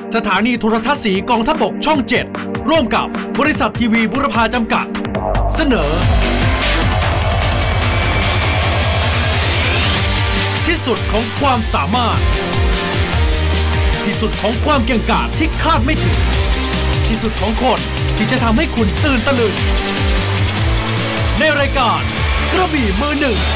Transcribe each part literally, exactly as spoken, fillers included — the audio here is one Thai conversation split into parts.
สถานีโทรทัศน์สีกองทัพบกช่องเจ็ดร่วมกับบริษัททีวีบุรพาจำกัดเสนอที่สุดของความสามารถที่สุดของความเก่งกาจที่คาดไม่ถึงที่สุดของคนที่จะทำให้คุณตื่นตะลึงในรายการกระบี่มือหนึ่ง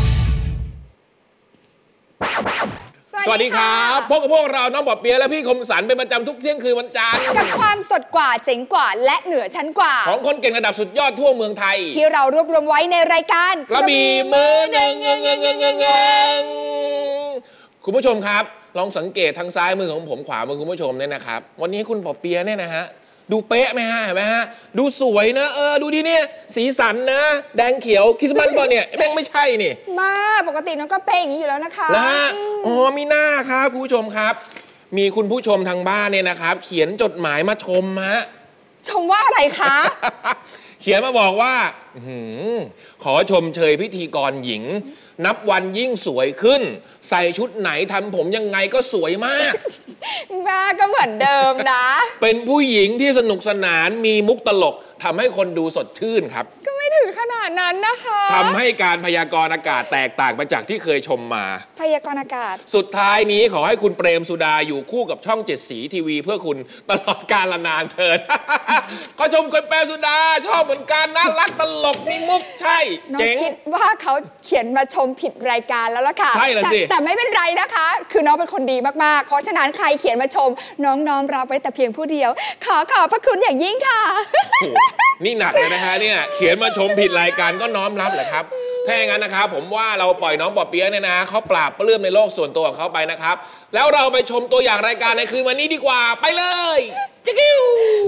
สวัสดีครับพบกับพวกเราน้องบอบเปียและพี่คมสันเป็นประจำทุกเที่ยงคืนวันจันทร์กับความสดกว่าเจ๋งกว่าและเหนือชั้นกว่าของคนเก่งระดับสุดยอดทั่วเมืองไทยที่เรารวบรวมไว้ในรายการกระบี่มือหนึ่งเงงเงงเงงเงงคุณผู้ชมครับลองสังเกตทางซ้ายมือของผมขวามือคุณผู้ชมเนี่ยนะครับวันนี้คุณบอบเปียเนี่ยนะฮะดูเป๊ะไหมฮะเห็นไหมฮะดูสวยนะเออดูดิเนี่ยสีสันนะแดงเขียวคริสต์มาสบอลเนี่ยแม่งไม่ใช่นี่มาปกติน้องก็เป๊ะอย่างนี้อยู่แล้วนะคะนะฮะอ๋อมีหน้าครับคุณผู้ชมครับมีคุณผู้ชมทางบ้านเนี่ยนะครับเขียนจดหมายมาชมฮะชมว่าอะไรคะเขียนมาบอกว่าขอชมเชยพิธีกรหญิงนับวันยิ่งสวยขึ้นใส่ชุดไหนทำผมยังไงก็สวยมากบ้าก็เหมือนเดิมนะเป็นผู้หญิงที่สนุกสนานมีมุกตลกทำให้คนดูสดชื่นครับก็ไม่ถึงขนาดนั้นนะคะทำให้การพยากรณ์อากาศแตกต่างไปจากที่เคยชมมาพยากรณ์อากาศสุดท้ายนี้ขอให้คุณเปรมสุดาอยู่คู่กับช่องเจ็ดสีทีวีเพื่อคุณตลอดกาลนานเถิดก็ชมคุณเปรมสุดาชอบเหมือนกันน่ารักตลกมีมุกใช่เจ๋งคิดว่าเขาเขียนมาชมผิดรายการแล้วล่ะค่ะใช่ละสิแต่ไม่เป็นไรนะคะคือน้องเป็นคนดีมากๆเพราะฉะนั้นใครเขียนมาชมน้องน้อมรับไว้แต่เพียงผู้เดียวขอขอบพระคุณอย่างยิ่งค่ะนี่หนักเลยนะฮะเนี่ยเขียนมาชมผิดรายการก็น้อมรับแหละครับถ้าอย่างนั้นนะครับผมว่าเราปล่อยน้องบอบเปี๊ยะเนี่ยนะเขาปราบเปลื้มในโลกส่วนตัวของเขาไปนะครับแล้วเราไปชมตัวอย่างรายการในคืนวันนี้ดีกว่าไปเลยจิ๊กกิ้ว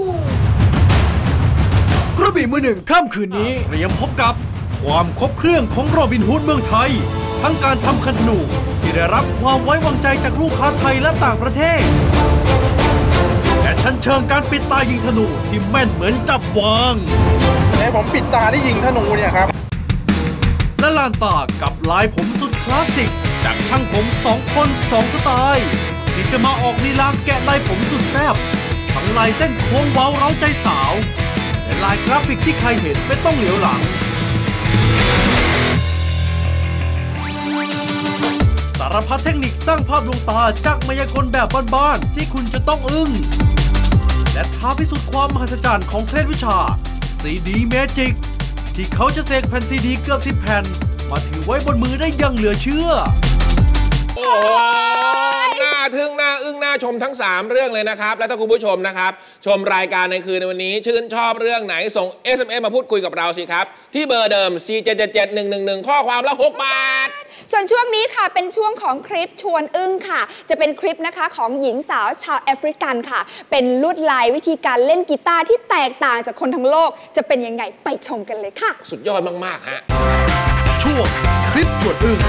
กระบี่มือหนึ่งค่ำคืนนี้เตรียมพบกับความครบเครื่องของโรบินฮูดเมืองไทยทั้งการทำคันธนูที่ได้รับความไว้วางใจจากลูกค้าไทยและต่างประเทศและชั้นเชิงการปิดตายิงธนูที่แม่นเหมือนจับวางเนี่ยผมปิดตาได้ยิงธนูเนี่ยครับและลานตากับลายผมสุดคลาสสิกจากช่างผมสองคนสองสไตล์ที่จะมาออกลีลาแกะลายผมสุดแซ่บทั้งลายเส้นโค้งเว้าเร้าใจสาวและลายกราฟิกที่ใครเห็นไม่ต้องเหลียวหลังสารพัดเทคนิคสร้างภาพดวงตาจากมายากลแบบบ้านๆที่คุณจะต้องอึ้งและท้าพิสูจน์ความมหัศจรรย์ของเคล็ดวิชาซีดีเมจิกที่เขาจะเสกแผ่นซีดีเกือบสิบแผ่นมาถือไว้บนมือได้อย่างเหลือเชื่อโอ้โหน่าทึ่งน่าอึ้งน่าชมทั้งสามเรื่องเลยนะครับและถ้าคุณผู้ชมนะครับชมรายการในคืนในวันนี้ชื่นชอบเรื่องไหนส่ง เอส เอ็ม เอส มาพูดคุยกับเราสิครับที่เบอร์เดิม สี่ เจ็ด เจ็ด เจ็ด หนึ่ง หนึ่ง หนึ่ง ข้อความละหกบาทส่วนช่วงนี้ค่ะเป็นช่วงของคลิปชวนอึ้งค่ะจะเป็นคลิปนะคะของหญิงสาวชาวแอฟริกันค่ะเป็นลวดลายวิธีการเล่นกีตาร์ที่แตกต่างจากคนทั้งโลกจะเป็นยังไงไปชมกันเลยค่ะสุดยอดมากๆฮะช่วงคลิปชวนอึ้ง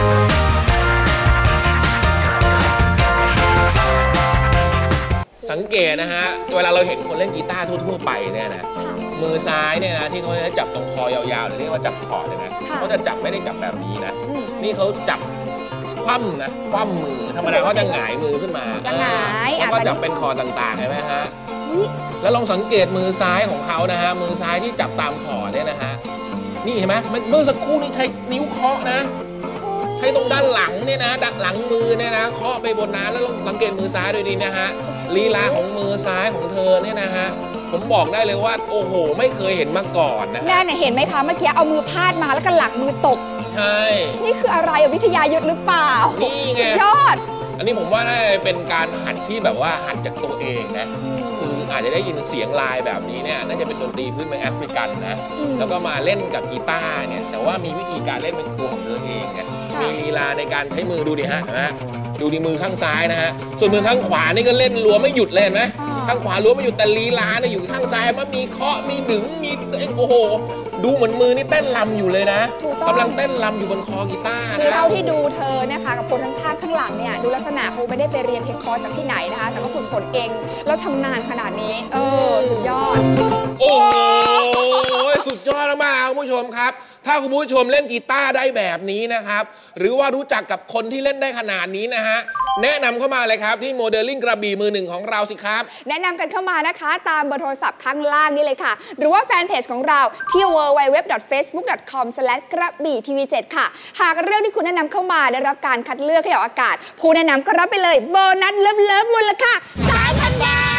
สังเกตนะฮะเวลาเราเห็นคนเล่นกีตาร์ทั่วๆไปเนี่ยนะมือซ้ายเนี่ยนะที่เขาจะจับตรงคอยาวๆหรือเรียกว่าจับคอเนี่ยนะเขาจะจับไม่ได้จับแบบนี้นะนี่เขาจับคว่ำนะคว่ำมือธรรมดาเขาจะหงายมือขึ้นมาจะหงายแล้วก็จับเป็นคอต่างๆเห็นไหมฮะแล้วลองสังเกตมือซ้ายของเขานะฮะมือซ้ายที่จับตามคอเนี่ยนะฮะนี่เห็นไหมเมื่อสักครู่นี้ใช้นิ้วเคาะนะให้ตรงด้านหลังเนี่ยนะด้านหลังมือเนี่ยนะเคาะไปบนนั้นแล้วลองสังเกตมือซ้ายดูดีนะฮะลีลาของมือซ้ายของเธอเนี่ยนะฮะผมบอกได้เลยว่าโอ้โหไม่เคยเห็นมาก่อนนะนั่นเห็นไหมคะเมื่อกี้เอามือพาดมาแล้วก็หลังมือตกใช่นี่คืออะไรวิทยายุทธหรือเปล่านี่ไงสุดยอดอันนี้ผมว่าได้เป็นการหัดที่แบบว่าหัดจากตัวเองนะคืออาจจะได้ยินเสียงลายแบบนี้เนี่ยน่าจะเป็นดนตรีพื้นเมืองแอฟริกันนะแล้วก็มาเล่นกับกีตาร์เนี่ยแต่ว่ามีวิธีการเล่นเป็นตัวของเธอเองไงมีลีลาในการใช้มือดูดิฮะนะดูดีมือข้างซ้ายนะฮะส่วนมือข้างขวานี่ก็เล่นรัวไม่หยุดเลยเห็นไหมข้างขวารัวไม่หยุดแต่ลีลาเนี่ยอยู่ข้างซ้ายมันมีเคาะมีดึงมีโอ้โหดูเหมือนมือนี่เต้นรำอยู่เลยนะกำลังเต้นรำอยู่บนคอกีตาร์นะคือเราที่ดูเธอนะคะกับคนข้างๆข้างหลังเนี่ยดูลักษณะคงไม่ได้ไปเรียนเทคคอร์สจากที่ไหนนะคะแต่ก็ฝึกฝนเองแล้วชำนาญขนาดนี้เออสุดยอดโอ้ยสุดยอดมากๆคุณผู้ชมครับถ้าคุณผู้ชมเล่นกีตาร์ได้แบบนี้นะครับหรือว่ารู้จักกับคนที่เล่นได้ขนาดนี้นะฮะแนะนำเข้ามาเลยครับที่โมเดลลิ่งกระบี่มือหนึ่งของเราสิครับแนะนำกันเข้ามานะคะตามเบอร์โทรศัพท์ข้างล่างนี่เลยค่ะหรือว่าแฟนเพจของเราที่ ดับเบิลยู ดับเบิลยู ดับเบิลยู ดอท เฟซบุ๊ก ดอท คอม สแลช กระบี่ทีวีเจ็ด ค่ะหากเรื่องที่คุณแนะนำเข้ามาได้รับการคัดเลือกให้ออกอากาศผู้แนะนำก็รับไปเลยโบนัสเลิฟๆมูลค่า สามพัน บาท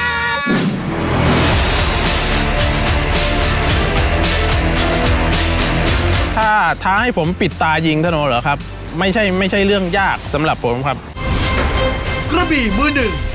ถ้าท้าให้ผมปิดตายิงธนูเหรอครับไม่ใช่ไม่ใช่เรื่องยากสำหรับผมครับกระบี่มือหนึ่ง